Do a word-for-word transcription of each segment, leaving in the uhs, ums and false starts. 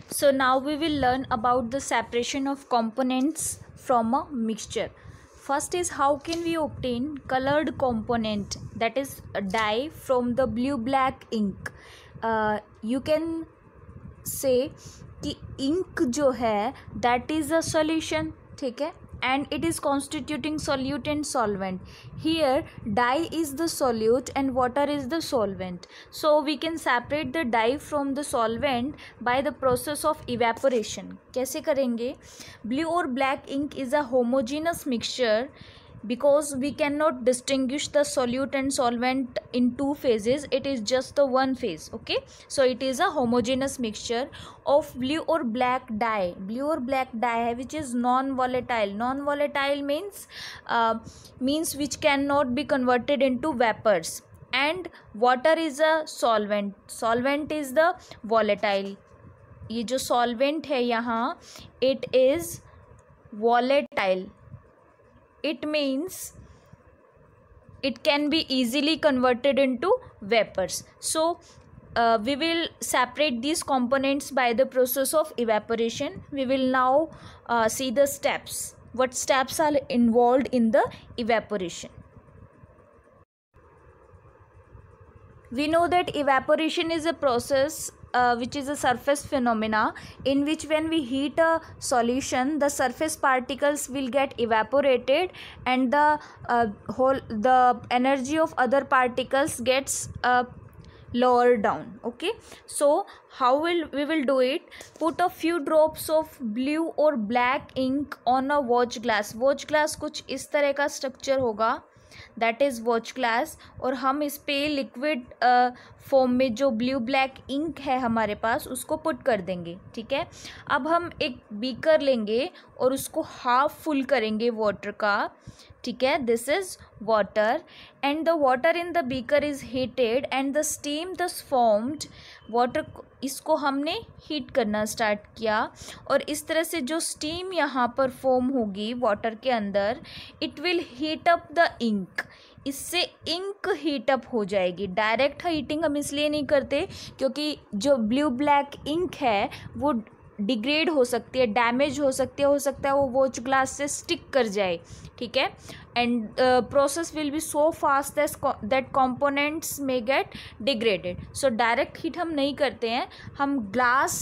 So now we will learn about the separation of components from a mixture. First is how can we obtain colored component, that is a dye, from the blue black ink. Uh, you can say कि ink जो है that is a solution, ठीक है, and it is constituting solute and solvent. Here dye is the solute and water is the solvent. So we can separate the dye from the solvent by the process of evaporation. कैसे करेंगे? Blue or black ink is a homogeneous mixture because we cannot distinguish the solute and solvent in two phases. It is just the one phase. Okay, so it is a homogeneous mixture of blue or black dye. Blue or black dye which is non-volatile. Non-volatile means uh, means which cannot be converted into vapors, and water is a solvent. Solvent is the volatile. ये जो solvent है यहाँ, it is volatile. It means it can be easily converted into vapors. So uh, we will separate these components by the process of evaporation. We will now uh, see the steps. What steps are involved in the evaporation? We know that evaporation is a process uh, which is a surface phenomena in which when we heat a solution, the surface particles will get evaporated and the uh, whole the energy of other particles gets uh, lower down. Okay, so how will we will do it? Put a few drops of blue or black ink on a watch glass. Watch glass कुछ इस तरह का structure होगा, that is watch glass, और हम इस पे liquid form में जो ब्लू ब्लैक इंक है हमारे पास उसको पुट कर देंगे. ठीक है, अब हम एक बीकर लेंगे और उसको हाफ फुल करेंगे वाटर का. ठीक है, this is water and the water in the beaker is heated and the steam thus formed. Water इसको हमने हीट करना स्टार्ट किया और इस तरह से जो स्टीम यहाँ पर फॉर्म होगी वाटर के अंदर, it will heat up the ink. इससे इंक हीट अप हो जाएगी. डायरेक्ट हीटिंग हम इसलिए नहीं करते क्योंकि जो ब्लू ब्लैक इंक है वो डिग्रेड हो सकती है, डैमेज हो सकती है, हो सकता है वो वॉच ग्लास से स्टिक कर जाए. ठीक है, and process will be so fast that components may get degraded. So direct heat हम नहीं करते हैं, हम ग्लास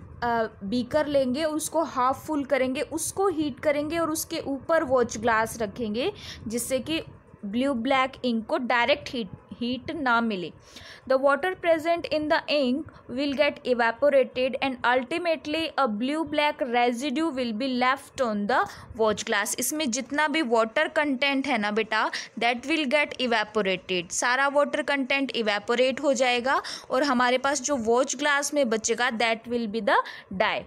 बीकर uh, लेंगे, उसको हाफ फुल करेंगे, उसको हीट करेंगे और उसके ऊपर वॉच ग्लास रखेंगे जिससे कि ब्लू ब्लैक इंक को डायरेक्ट हीट हीट ना मिले. The water present in the ink will get evaporated and ultimately a blue black residue will be left on the watch glass. इसमें जितना भी water content है ना बेटा, that will get evaporated. सारा water content evaporate हो जाएगा और हमारे पास जो watch glass में बचेगा that will be the dye.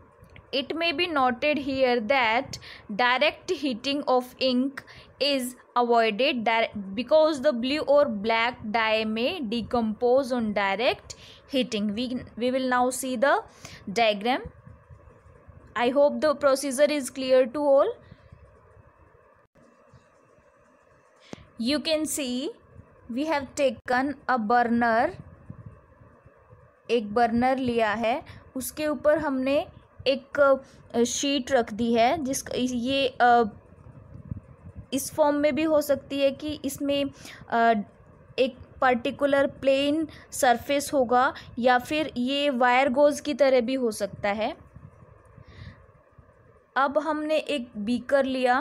It may be noted here that direct heating of ink is avoided because the blue or black dye may decompose on direct heating. We, we will now see the diagram. I hope the procedure is clear to all. You can see we have taken a burner. एक burner लिया है, उसके ऊपर हमने एक sheet रख दी है जिस ये इस फॉर्म में भी हो सकती है कि इसमें एक पर्टिकुलर प्लेन सरफेस होगा या फिर ये वायर गोज की तरह भी हो सकता है. अब हमने एक बीकर लिया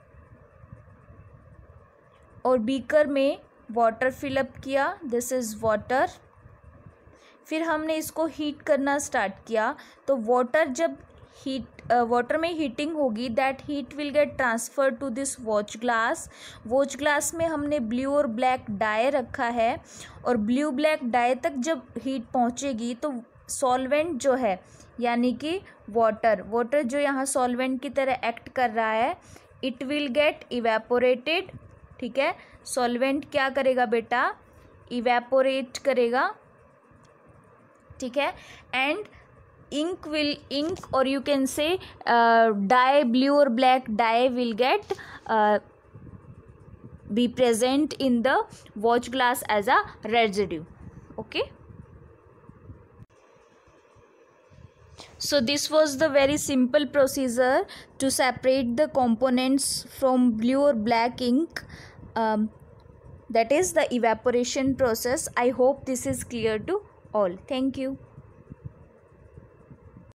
और बीकर में वाटर फिलअप किया, दिस इज़ वाटर. फिर हमने इसको हीट करना स्टार्ट किया, तो वाटर जब हीट वाटर में हीटिंग होगी, that heat will get transfer to this watch glass. Watch glass में हमने ब्लू और ब्लैक डाई रखा है और ब्लू ब्लैक डाई तक जब हीट पहुंचेगी तो सॉल्वेंट जो है यानी कि वाटर वाटर जो यहाँ सॉल्वेंट की तरह एक्ट कर रहा है, इट विल गेट इवेपोरेटेड. ठीक है, सॉल्वेंट क्या करेगा बेटा? इवेपोरेट करेगा. ठीक है, and ink will ink or you can say uh, dye, blue or black dye will get uh, be present in the watch glass as a residue. Okay, So this was the very simple procedure to separate the components from blue or black ink. Um, that is the evaporation process. I hope this is clear to all. Thank you.